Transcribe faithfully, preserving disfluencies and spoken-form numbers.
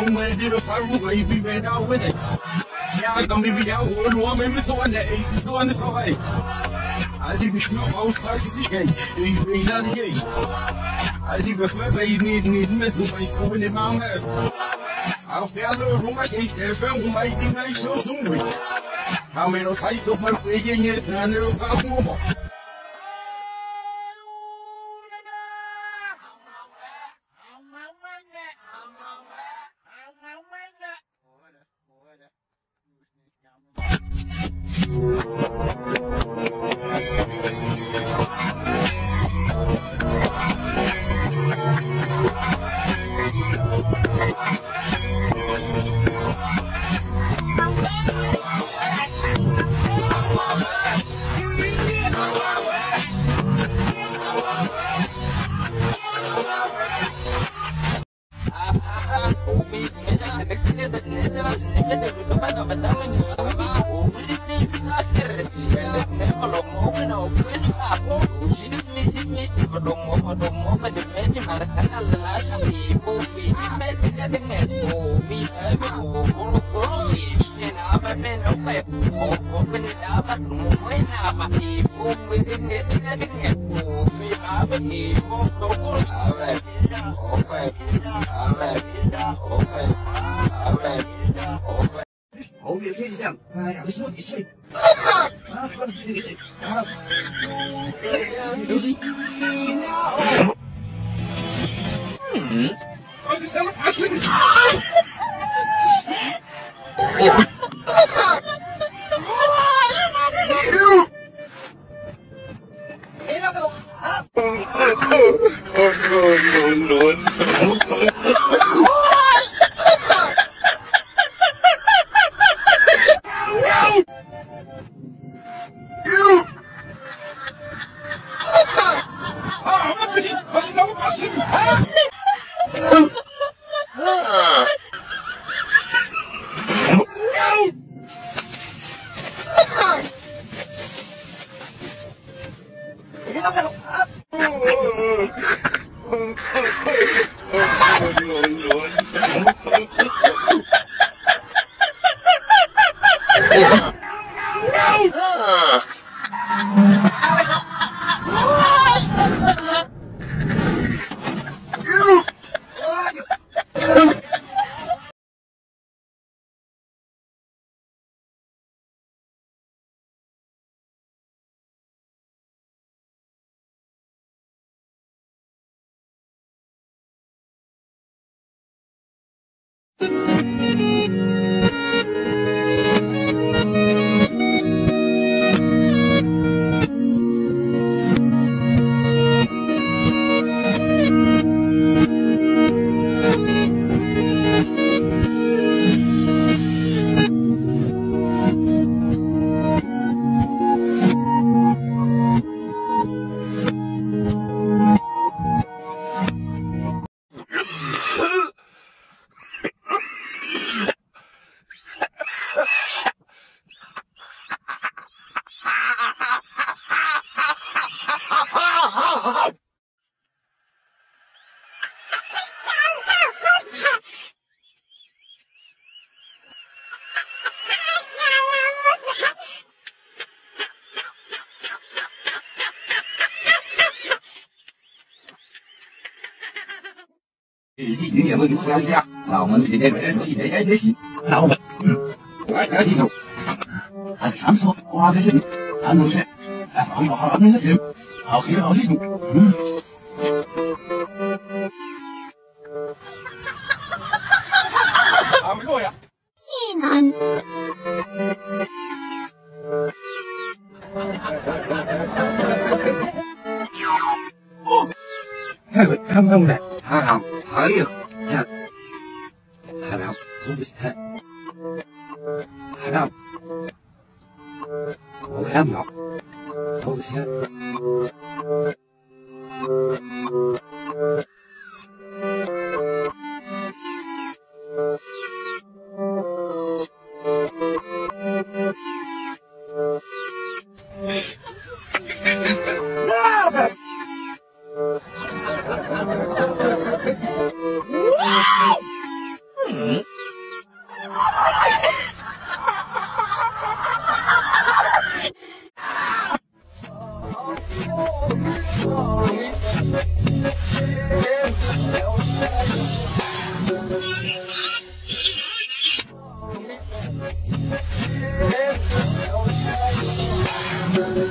don't want to do the baby, man, out with it. Yeah, I don't even know what woman is on the ace, is on the side. I think it's not all such again, he's been not again. I think it's my baby needs needs missing by going in my mouth. I'll feel the room, I can't say, film, might be my show soon. How many times of my way in here, and it'll stop over. Hold your face down. I sleep, sleep. Những nhà vườn sao ra, nào mình thì đem để để để để gì, nào mình, cái cái gì đâu, anh sáng suốt qua cái gì, anh nói sẽ, à không có họ nói gì, họ kia họ gì đâu. À mấy rồi à? Inan. Hey, come on back. Haram, hayır. Ya. Haram, bu biz ha. Haram. Bu haram yok. Bu biz ha. Hmm. Thank